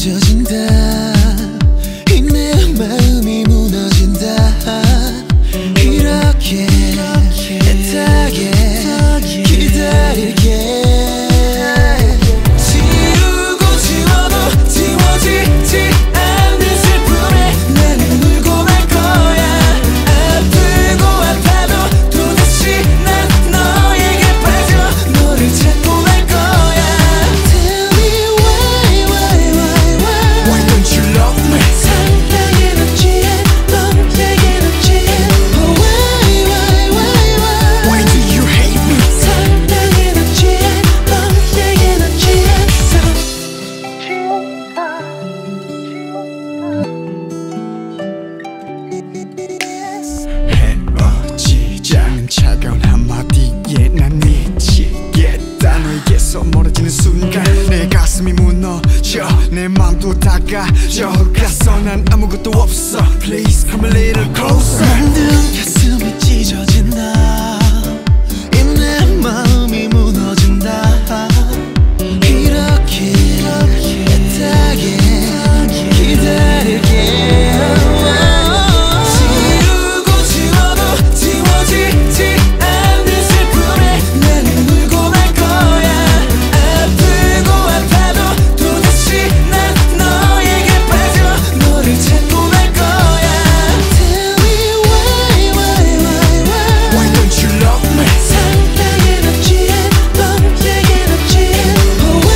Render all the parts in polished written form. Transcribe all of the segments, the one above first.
찢어진다. 이 내 마음이 무너진다. 이렇게 애타게 기다릴게. 지우고 지워도 지워지지 않는 슬픔에 나는 울고 말 거야. 아프고 아파도 또다시 난 너에게 빠져 너를 찾고 말 거야. Tell me why don't you love me? 사랑에 난 취해 너에게 난 취해. Oh why do you hate me? 사랑에 난 취해 너에게 난 취했어. 헤어지지 않는 차가운 한마디에 난 미치겠다. 너에게서 멀어지는 순간 내 가슴이 무너져 내 맘도 다가져. 가서 난 아무것도 없어. Please come a little closer. 만든 가슴이 찢어진다. 이 내 마음이 무너진다. 이렇게 애타게 기다릴게. 지우고 지워도 지워지지 않는 슬픔에 나는 울고 말 거야. 아프고 아파도 또다시 난 너에게 빠져 너를 찾고 말 거야. Tell me why don't you love me? 사랑에 난 취해 너에게 난 취해. Oh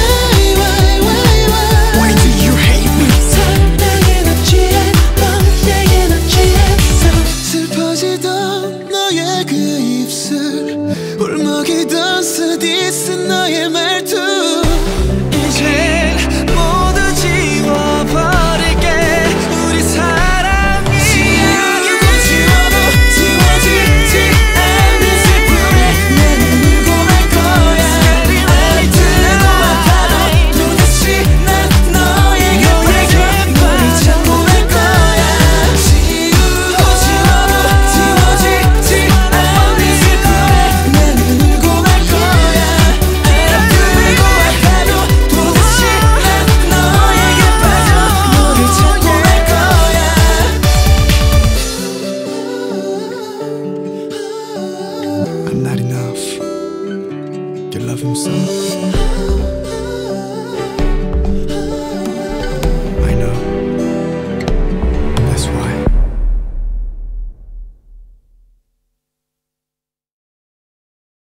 why do you hate me? 사랑에 난 취해 너에게 난 취했어. 슬퍼지던 너의 그 입술 울먹이던 스디스 너의 말투 이젠 모두 지워버릴게. 우리 사랑이 지우고 지워도 지워지지 않는 슬픔에 나는 울고 말 거야. 아프고 아파도 또다시 난 너에게 빠져 너를 찾고 말 거야. 지우고 지워도 지워지지 않는 슬픔에 나는 울고 말 거야. 아프고 아파도 또다시 난 너에게 빠져 너를 찾고 말 거야. I'm not enough. You love him so.